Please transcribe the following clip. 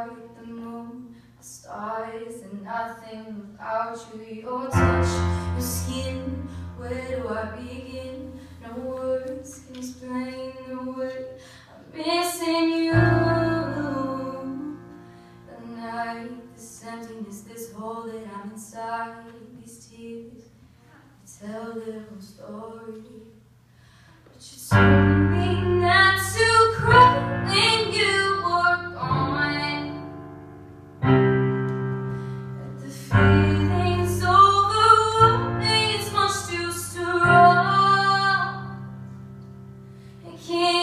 like the moon, the stars, and nothing without you. Your touch, your skin, where do I begin? No words can explain the way I'm missing you. The night, this emptiness, this hole that I'm inside, these tears, they tell their own story. But you told me not to cry when you were gone, that the feelings overwhelming, it's much too strong. I can't